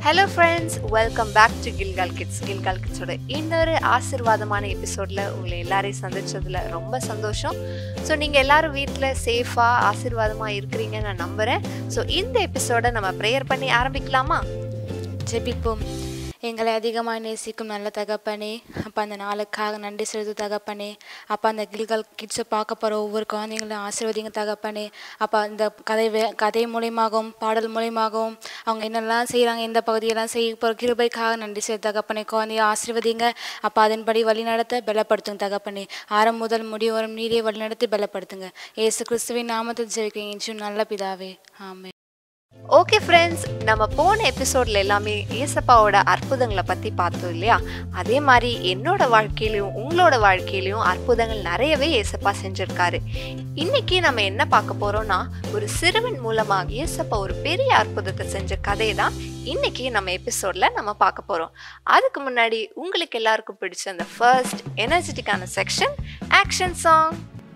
Hello friends, welcome back to Gilgal Kids. Gilgal Kids ஓட இன்னொரு ஆசீர்வாதமான எபிசோட்ல உங்களை எல்லாரையும் சந்திச்சதுல ரொம்ப சந்தோஷம். ஸோ நீங்கள் எல்லாரும் வீட்டில் சேஃபாக ஆசீர்வாதமாக இருக்கிறீங்கன்னு நான் நம்புகிறேன். ஸோ இந்த எபிசோடை நம்ம ப்ரேயர் பண்ணி ஆரம்பிக்கலாமா? ஜெபிப்போம். எங்களை அதிகமாக நேசிக்கும் நல்ல தகப்பனே, அப்போ அந்த நாளுக்காக நன்றி செலுத்து தகப்பனே. அப்போ அந்த கில்கால் கிட்ஸை பார்க்க போகிற ஒவ்வொரு குழந்தைங்களும் ஆசீர்வதிங்க தகப்பனே. அப்போ அந்த கதை மூலியமாகவும் பாடல் மூலியமாகவும் அவங்க என்னெல்லாம் செய்கிறாங்க, எந்த பகுதியெல்லாம் செய்ய போகிற கிருபைக்காக நன்றி செலுத்து தகப்பனே. குழந்தைய ஆசீர்வதிங்க. அப்போ அதன்படி வழிநடத்த பலப்படுத்துங்க தகப்பனே. ஆரம்பம் முதல் முடிவு வரும் நீரே வழிநடத்தி பலப்படுத்துங்க. இயேசு கிறிஸ்துவின் நாமத்தில் ஜெபிக்கிறேன் நல்ல பிதாவே, ஆமென். ஓகே ஃப்ரெண்ட்ஸ், நம்ம போன எபிசோடில் எல்லாமே ஏசப்பாவோட அற்புதங்களை பற்றி பார்த்தோம் இல்லையா? அதே மாதிரி என்னோட வாழ்க்கையிலையும் உங்களோட வாழ்க்கையிலையும் அற்புதங்கள் நிறையவே ஏசப்பா செஞ்சுருக்காரு. இன்னைக்கு நம்ம என்ன பார்க்க போகிறோம்னா, ஒரு சிறுவன் மூலமாக ஏசப்பா ஒரு பெரிய அற்புதத்தை செஞ்ச கதையை தான் இன்னைக்கு நம்ம எபிசோடில் நம்ம பார்க்க போகிறோம். அதுக்கு முன்னாடி உங்களுக்கு எல்லாருக்கும் பிடிச்ச அந்த ஃபர்ஸ்ட் எனர்ஜெட்டிக்கான செக்ஷன் ஆக்ஷன் சாங்.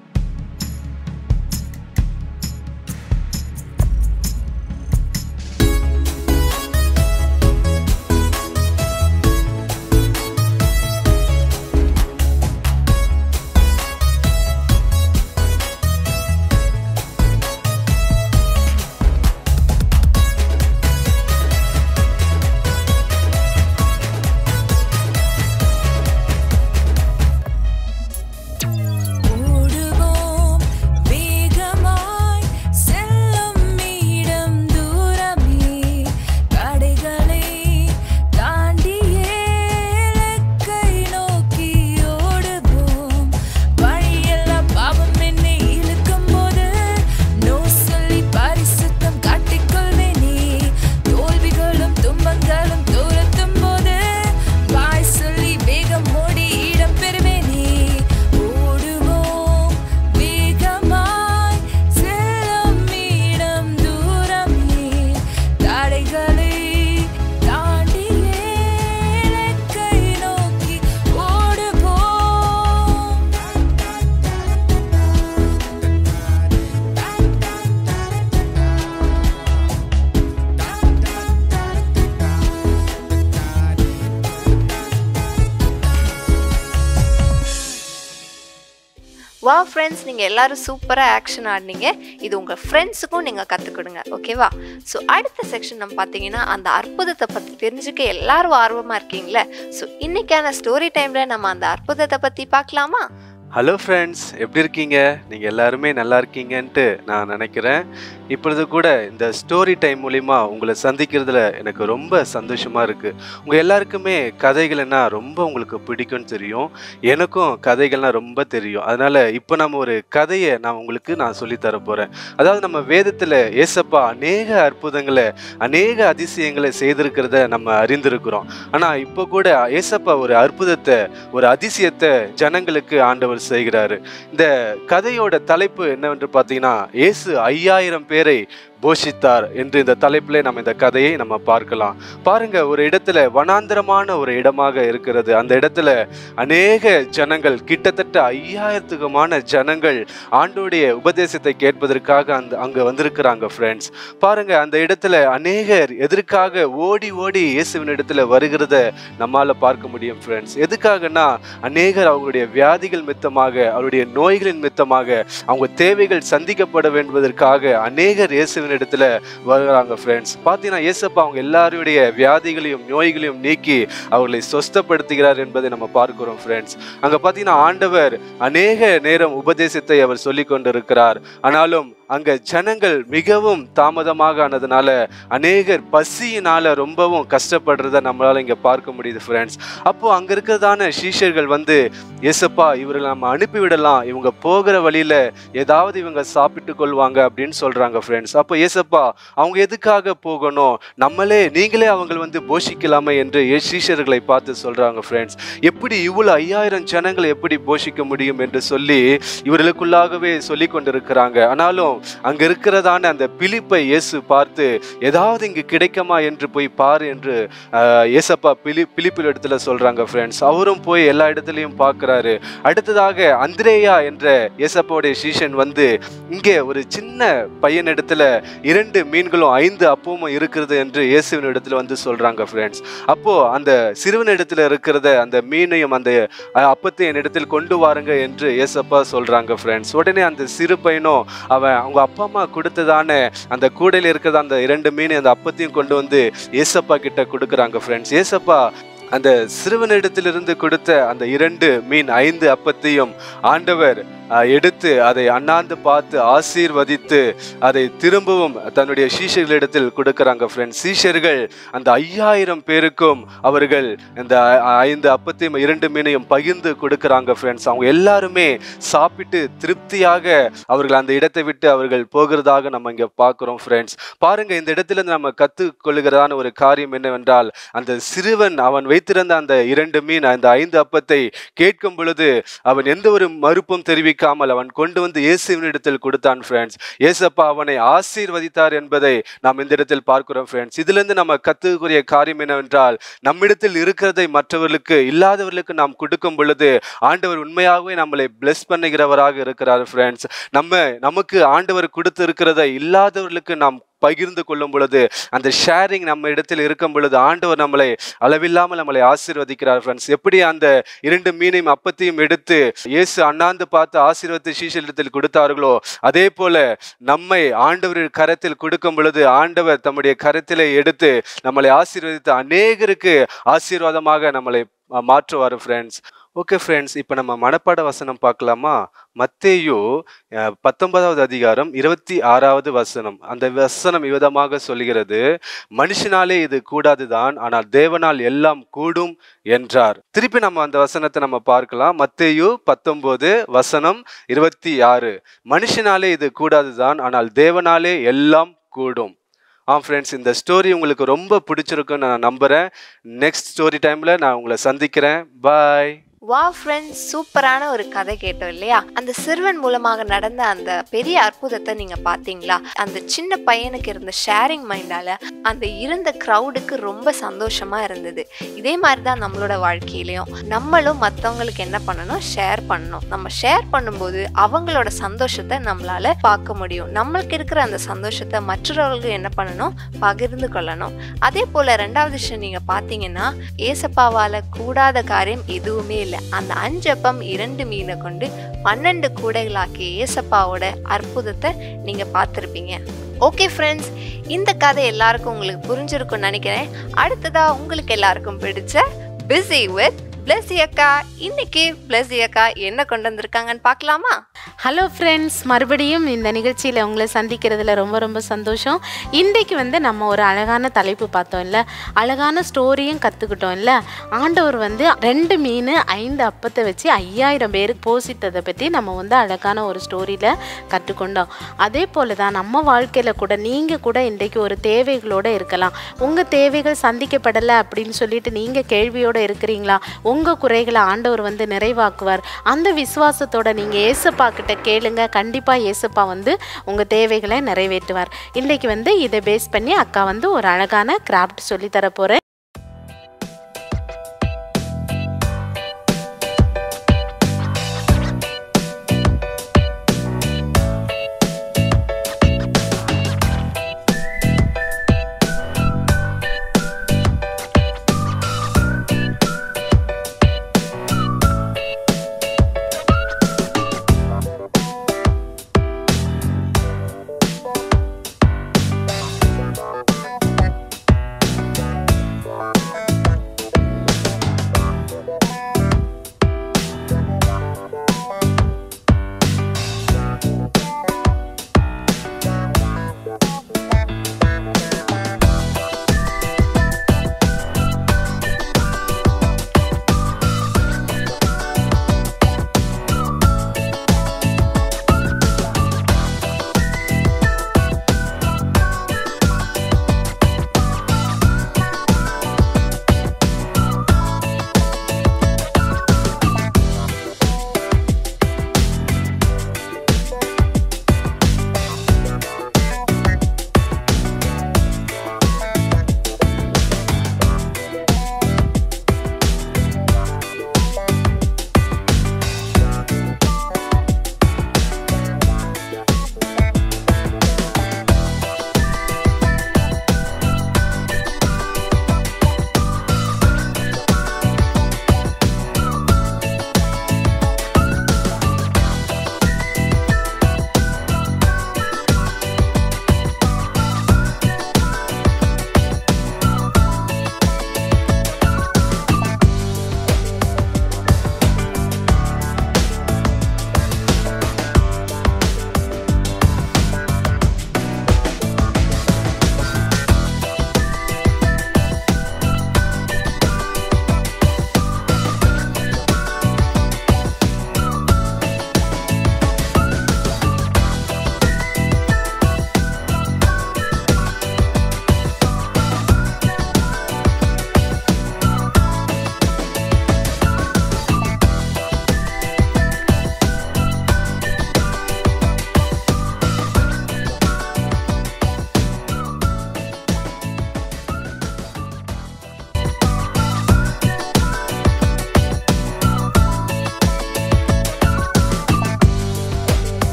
வா ஃப்ரெண்ட்ஸ், நீங்கள் எல்லாரும் சூப்பராக ஆக்ஷன் ஆடினீங்க. இது உங்கள் ஃப்ரெண்ட்ஸுக்கும் நீங்கள் கற்றுக் கொடுங்க, ஓகேவா? ஸோ அடுத்த செக்ஷன் நம்ம பார்த்தீங்கன்னா, அந்த அற்புதத்தை பற்றி தெரிஞ்சுக்க எல்லாரும் ஆர்வமாக இருக்கீங்களே. ஸோ இன்னைக்கான ஸ்டோரி டைமில் நம்ம அந்த அற்புதத்தை பற்றி பார்க்கலாமா? ஹலோ ஃப்ரெண்ட்ஸ், எப்படி இருக்கீங்க? நீங்கள் எல்லாருமே நல்லா இருக்கீங்கன்ட்டு நான் நினைக்கிறேன். இப்பொழுது கூட இந்த ஸ்டோரி டைம் மூலிமா உங்களை சந்திக்கிறதுல எனக்கு ரொம்ப சந்தோஷமாக இருக்குது. உங்கள் எல்லாருக்குமே கதைகள்னா ரொம்ப உங்களுக்கு பிடிக்கும்னு தெரியும். எனக்கும் கதைகள்னால் ரொம்ப தெரியும். அதனால் இப்போ நம்ம ஒரு கதையை நான் சொல்லித்தர போகிறேன். அதாவது நம்ம வேதத்தில் ஏசப்பா அநேக அற்புதங்களை அநேக அதிசயங்களை செய்திருக்கிறத நம்ம அறிந்திருக்கிறோம். ஆனால் இப்போ கூட ஏசப்பா ஒரு அற்புதத்தை ஒரு அதிசயத்தை ஜனங்களுக்கு ஆண்டவர் செய்கிறாரு. இந்த கதையோட தலைப்பு என்னவென்று பார்த்தீங்கன்னா, இயேசு 5000 பேரை போஷித்தார் என்று இந்த தலைப்பிலே நம்ம இந்த கதையை நம்ம பார்க்கலாம். பாருங்க, ஒரு இடத்துல வனாந்தரமான ஒரு இடமாக இருக்கிறது. அந்த இடத்துல அநேக ஜனங்கள், கிட்டத்தட்ட 5000த்துக்குமான ஜனங்கள் ஆண்டோடைய உபதேசத்தை கேட்பதற்காக அங்க வந்திருக்கிறாங்க. ஃப்ரெண்ட்ஸ், பாருங்க, அந்த இடத்துல அநேகர் எதற்காக ஓடி ஓடி இயேசுவின் இடத்துல வருகிறத நம்மால பார்க்க முடியும். ஃப்ரெண்ட்ஸ், எதுக்காகனா அநேகர் அவங்களுடைய வியாதிகள் மித்தமாக, அவருடைய நோய்களின் மித்தமாக, அவங்க தேவைகள் சந்திக்கப்பட வேண்டுவதற்காக அநேகர் இயேசுவின் இடத்துல வருகிறாங்க. ஃப்ரெண்ட்ஸ், பார்த்தீங்கன்னா இயேசப்பா அவங்க எல்லாருடைய வியாதிகளையும் நோய்களையும் நீக்கி அவர்களை சொஸ்தப்படுத்துகிறார் என்பதை நம்ம பார்க்கிறோம். ஃப்ரெண்ட்ஸ், அங்க பார்த்தீங்கன்னா ஆண்டவர் அநேக நேரம் உபதேசத்தை அவர் சொல்லி கொண்டிருக்கிறார். ஆனாலும் அங்க ஜனங்கள் மிகவும் தாமதமாக ஆனதுனால அநேகர் பசியினால ரொம்பவும் கஷ்டப்படுறத நம்மளால இங்க பார்க்க முடியுது. ஃப்ரெண்ட்ஸ், அப்போ அங்க இருக்கிறதான சீஷர்கள் ஏசப்பா இவர்கள் நம்ம அனுப்பிவிடலாம், இவங்க போகிற வழியில ஏதாவது இவங்க சாப்பிட்டு கொள்வாங்க அப்படின்னு சொல்றாங்க. ஃப்ரெண்ட்ஸ், அப்போ ஏசப்பா அவங்க எதுக்காக போகணும், நீங்களே அவங்க போஷிக்கலாமே என்று சீஷர்களை பார்த்து சொல்றாங்க. ஃப்ரெண்ட்ஸ், எப்படி இவ்வளவு 5000 ஜனங்களை எப்படி போஷிக்க முடியும் என்று சொல்லி இவர்களுக்குள்ளாகவே சொல்லி கொண்டிருக்கிறாங்க. ஆனாலும் அப்புறம் அங்க இருக்கிறதான அந்த பிலிப்பை இயேசு பார்த்து ஏதாவது இங்கு கிடைக்குமா என்று போய் பாரு என்று ஏசப்பா பிலிப்பில் இடத்துல சொல்றாங்க ஃப்ரெண்ட்ஸ். அவரும் போய் எல்லா இடத்துலையும் பார்க்கிறாரு. அடுத்ததாக அந்திரேயா என்ற ஏசப்பாவுடைய சீஷன் வந்து இங்கே ஒரு சின்ன பையன் இடத்துல 2 மீன்களும் 5 அப்பமும் இருக்கிறது என்று இயேசுவின் இடத்துல வந்து சொல்றாங்க ஃப்ரெண்ட்ஸ். அப்போ அந்த சிறுவன் இடத்துல இருக்கிறத அந்த மீனையும் அந்த அப்பத்தை என் இடத்தில் கொண்டு வாருங்க என்று ஏசப்பா சொல்றாங்க ஃப்ரெண்ட்ஸ். உடனே அந்த சிறு பையனும் அவங்க அப்பா அம்மா கொடுத்ததான அந்த கூடையில் இருக்கிற அந்த 2 மீன் அந்த அப்பத்தையும் கொண்டு வந்து ஏசப்பா கிட்ட கொடுக்குறாங்க ஃப்ரெண்ட்ஸ். ஏசப்பா அந்த சிறுவனிடத்திலிருந்து கொடுத்த அந்த 2 மீன் 5 அப்பத்தையும் ஆண்டவர் எடுத்து அதை அண்ணாந்து பார்த்து ஆசீர்வதித்து அதை திரும்பவும் தன்னுடைய சீஷர்களிடத்தில் கொடுக்கிறாங்க ஃப்ரெண்ட்ஸ். சீஷர்கள் அந்த 5000 பேருக்கும் அவர்கள் இந்த 5 அப்பத்தையும் 2 மீனையும் பகிர்ந்து கொடுக்கிறாங்க ஃப்ரெண்ட்ஸ். அவங்க எல்லாருமே சாப்பிட்டு திருப்தியாக அவர்கள் அந்த இடத்தை விட்டு அவர்கள் போகிறதாக நம்ம இங்க பார்க்கிறோம் ஃப்ரெண்ட்ஸ். பாருங்க, இந்த இடத்துல நம்ம கற்றுக்கொள்கிறதான ஒரு காரியம் என்னவென்றால், அந்த சிறுவன் அவன் வைத்திருந்த அந்த 2 மீன் அந்த 5 அப்பத்தை கேட்கும் பொழுது அவன் எந்த ஒரு மறுப்பும் தெரிவிக்காமல் அவன் கொண்டு வந்து இயேசுவின் இடத்தில் கொடுத்தான் ஃப்ரெண்ட்ஸ். இயேசப்பா அவனை ஆசீர்வதித்தார் என்பதை நாம் இந்த இடத்தில் பார்க்கிறோம் ஃப்ரெண்ட்ஸ். இதுல இருந்து நம்ம கத்துக்கூடிய காரியம் என்னவென்றால், நம்மிடத்தில் இருக்கிறதை மற்றவர்களுக்கு இல்லாதவர்களுக்கு நாம் கொடுக்கும் பொழுது ஆண்டவர் உண்மையாகவே நம்மளை பிளஸ் பண்ணுகிறவராக இருக்கிறார் ஃப்ரெண்ட்ஸ். நமக்கு ஆண்டவர் கொடுத்து இருக்கிறதை இல்லாதவர்களுக்கு நாம் பகிர்ந்து கொள்ளும் பொழுது, அந்த ஷேரிங் நம்ம இடத்தில் இருக்கும் பொழுது ஆண்டவர் நம்மளை அளவில்லாமல் நம்மளை ஆசீர்வதிக்கிறார் ஃப்ரெண்ட்ஸ். எப்படி அந்த 2 மீனையும் அப்பத்தையும் எடுத்து இயேசு அண்ணாந்து பார்த்து ஆசீர்வதித்து சீஷரிடத்தில் கொடுத்தார்களோ, அதே போல நம்மை ஆண்டவர் கரத்தில் கொடுக்கும் பொழுது ஆண்டவர் தம்முடைய கரத்திலே எடுத்து நம்மளை ஆசீர்வதித்து அநேகருக்கு ஆசீர்வாதமாக நம்மளை மாற்றுவார் ஃப்ரெண்ட்ஸ். ஓகே ஃப்ரெண்ட்ஸ், இப்போ நம்ம மனப்பாட வசனம் பார்க்கலாமா? மத்தேயு 19வது அதிகாரம் 26வது வசனம். அந்த வசனம் விதமாக சொல்கிறது, மனுஷனாலே இது கூடாதுதான், ஆனால் தேவனால் எல்லாம் கூடும் என்றார். திருப்பி நம்ம அந்த வசனத்தை நம்ம பார்க்கலாம். மத்தேயு 19 வசனம் 26. மனுஷனாலே இது கூடாதுதான், ஆனால் தேவனாலே எல்லாம் கூடும். ஃப்ரெண்ட்ஸ், இந்த ஸ்டோரி உங்களுக்கு ரொம்ப பிடிச்சிருக்குன்னு நான் நம்புகிறேன். நெக்ஸ்ட் ஸ்டோரி டைமில் நான் உங்களை சந்திக்கிறேன். பாய். வா ஃப்ரெண்ட்ஸ், சூப்பரான ஒரு கதை கேட்டோம் இல்லையா? அந்த சிறுவன் மூலமாக நடந்த அந்த பெரிய அற்புதத்தை நீங்க பாத்தீங்களா? அந்த சின்ன பையனுக்கு இருந்த ஷேரிங் மைண்டால அந்த இருந்த க்ரௌடுக்கு ரொம்ப சந்தோஷமா இருந்தது. இதே மாதிரிதான் நம்மளோட வாழ்க்கையிலையும் நம்மளும் மற்றவங்களுக்கு என்ன பண்ணணும்? ஷேர் பண்ணணும். நம்ம ஷேர் பண்ணும்போது அவங்களோட சந்தோஷத்தை நம்மளால பார்க்க முடியும். நம்மளுக்கு இருக்கிற அந்த சந்தோஷத்தை மற்றவர்களுக்கு என்ன பண்ணணும்? பகிர்ந்து கொள்ளணும். அதே போல 2வது விஷயம் நீங்க பாத்தீங்கன்னா, ஏசப்பாவால கூடாத காரியம் எதுவுமே இல்லை. அந்த 5 அப்பம் 2 மீனை கொண்டு 12 கூடைகளாக்கிய ஏசப்பாவோட அற்புதத்தை நீங்க பார்த்திருப்பீங்க. ஓகே ஃப்ரெண்ட்ஸ், இந்த கதை எல்லாருக்கும் உங்களுக்கு புரிஞ்சிருக்கும்னு நினைக்கிறேன். அடுத்ததா உங்களுக்கு எல்லாருக்கும் பிடிச்ச பிஸி வித் பிளஸி அக்கா. இன்னைக்கு பிளஸி அக்கா என்ன கொண்டு வந்திருக்காங்கன்னு பார்க்கலாமா? ஹலோ ஃப்ரெண்ட்ஸ், மறுபடியும் இந்த நிகழ்ச்சியில் உங்களை சந்திக்கிறதுல ரொம்ப ரொம்ப சந்தோஷம். இன்றைக்கு நம்ம ஒரு அழகான தலைப்பு பார்த்தோம் இல்லை, அழகான ஸ்டோரியும் கற்றுக்கிட்டோம் இல்லை. ஆண்டவர் 2 மீன் 5 அப்பத்தை வச்சு 5000 பேருக்கு போஷித்ததை பற்றி நம்ம அழகான ஒரு ஸ்டோரியில் கற்றுக்கொண்டோம். அதே போல் தான் நம்ம வாழ்க்கையில் கூட நீங்கள் கூட இன்றைக்கு ஒரு தேவைகளோடு இருக்கலாம். உங்கள் தேவைகள் சந்திக்கப்படலை அப்படின்னு சொல்லிட்டு நீங்கள் கேள்வியோடு இருக்கிறீங்களா? உங்கள் குறைகளை ஆண்டவர் நிறைவாக்குவார். அந்த விசுவாசத்தோட நீங்கள் ஏசப்பா கிட்ட கேளுங்க. கண்டிப்பாக ஏசப்பா உங்கள் தேவைகளை நிறைவேற்றுவார். இன்றைக்கு இதை பேஸ் பண்ணி அக்கா ஒரு அழகான கிராஃப்ட் சொல்லி தர போகிறேன்.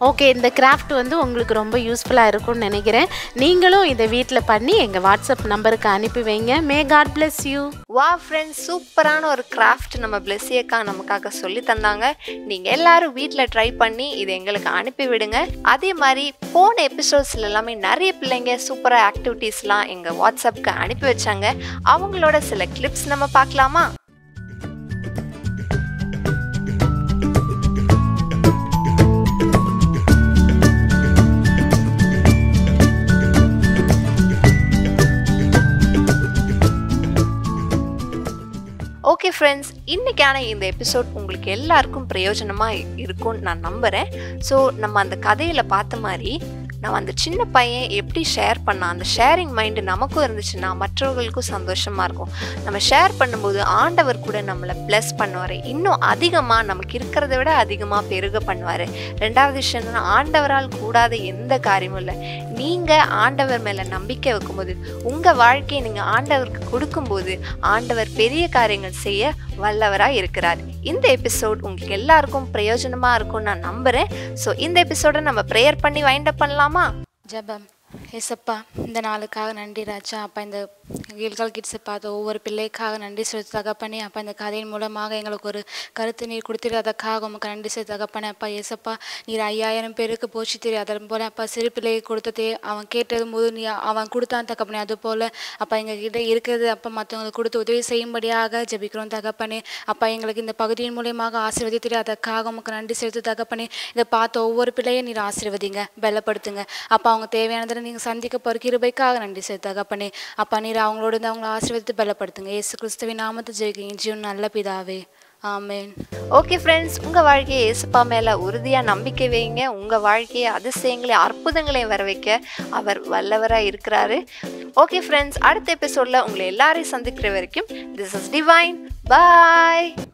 ஓகே, இந்த கிராஃப்ட் வந்து உங்களுக்கு ரொம்ப யூஸ்ஃபுல்லாக இருக்கும்னு நினைக்கிறேன். நீங்களும் இதை வீட்டில் பண்ணி எங்கள் வாட்ஸ்அப் நம்பருக்கு அனுப்பி வைங்க. May God bless you. வா ஃப்ரெண்ட்ஸ், சூப்பரான ஒரு கிராஃப்ட் நம்ம பிளெஸி அக்கா நமக்காக சொல்லி தந்தாங்க. நீங்கள் எல்லாரும் வீட்டில் ட்ரை பண்ணி இதை எங்களுக்கு அனுப்பி விடுங்க. அதே மாதிரி போன எபிசோட்ஸில் எல்லாமே நிறைய பிள்ளைங்க சூப்பராக ஆக்டிவிட்டீஸ்லாம் எங்கள் வாட்ஸ்அப்புக்கு அனுப்பி வச்சாங்க. அவங்களோட சில கிளிப்ஸ் நம்ம பார்க்கலாமா? ஓகே ஃப்ரெண்ட்ஸ், இன்றைக்கான இந்த எபிசோட் உங்களுக்கு எல்லாருக்கும் பிரயோஜனமாக இருக்கும்னு நான் நம்புகிறேன். ஸோ நம்ம அந்த கதையில் பார்த்த மாதிரி நம்ம அந்த சின்ன பையன் எப்படி ஷேர் பண்ணால் அந்த ஷேரிங் மைண்டு நமக்கும் இருந்துச்சுன்னா மற்றவர்களுக்கும் சந்தோஷமாக இருக்கும். நம்ம ஷேர் பண்ணும்போது ஆண்டவர் கூட நம்மளை ப்ளஸ் பண்ணுவார். இன்னும் அதிகமாக நமக்கு இருக்கிறத விட அதிகமாக பெருக பண்ணுவார். ரெண்டாவது விஷயம் என்னன்னா, ஆண்டவரால் கூடாத எந்த காரியமும் இல்லை. நீங்கள் ஆண்டவர் மேலே நம்பிக்கை வைக்கும்போது, உங்கள் வாழ்க்கையை நீங்கள் ஆண்டவருக்கு கொடுக்கும்போது ஆண்டவர் பெரிய காரியங்கள் செய்ய வல்லவராக இருக்கிறார். இந்த எபிசோட் உங்களுக்கு எல்லாருக்கும் பிரயோஜனமாக இருக்கும்னு நான் நம்புகிறேன். ஸோ இந்த எபிசோடை நம்ம ப்ரேயர் பண்ணி வைண்ட் அப் பண்ணலாமா? ஜெபம். ஏசப்பா, இந்த நாளுக்காக நன்றி ராஜா. அப்பா, இந்த கில்கால் கிட்ஸை பார்த்த ஒவ்வொரு பிள்ளைக்காக நன்றி சொல்லி தகப்பனே. அப்பா, இந்த கதையின் மூலமாக எங்களுக்கு ஒரு கருத்து நீர் கொடுத்துருக்காக உமக்கு நன்றி சொல்லி தகப்பனே. அப்பா ஏசப்பா, நீர் 5000 பேருக்கு போச்சு தெரியும். அதன் போல அப்பா சிறு பிள்ளையை கொடுத்ததே அவன் கேட்டதும் போது நீ அவன் கொடுத்தான் தகப்பனே. அதுபோல் அப்பா எங்ககிட்ட இருக்கிறது அப்பா மற்றவங்களுக்கு கொடுத்து உதவி செய்யும்படியாக ஜெபிக்கிறோம் தகப்பனே. அப்பா எங்களுக்கு இந்த பகுதியின் மூலியமாக ஆசீர்வதித்து அதற்காக உமக்கு நன்றி செலுத்து தகப்பனே. இதை பார்த்த ஒவ்வொரு பிள்ளையும் நீர் ஆசீர்வதிங்க, பலப்படுத்துங்க. அப்பா அவங்க தேவையானதை நீங்கள் சந்திக்க போகிற கிருபைக்காக நன்றி செலுத்து தகப்பனே. அப்பா நீர் அவங்களோட இருந்து அவங்கள ஆசீர்வதித்து பலப்படுத்துங்க. இயேசு கிறிஸ்துவின் நாமத்தை ஜெபிக்கிறேன் ஜீவன் நல்ல பிதாவே, ஆமென். ஓகே ஃப்ரெண்ட்ஸ், உங்கள் வாழ்க்கையை இயேசுப்பா மேலே உறுதியாக நம்பிக்கை வைங்க. உங்கள் வாழ்க்கையை அதிசயங்களையும் அற்புதங்களையும் வர வைக்க அவர் வல்லவராக இருக்கிறாரு. ஓகே ஃப்ரெண்ட்ஸ், அடுத்த எபிசோடில் உங்களை எல்லாரையும் சந்திக்கிற வரைக்கும் திஸ் இஸ் டிவைன். பாய்.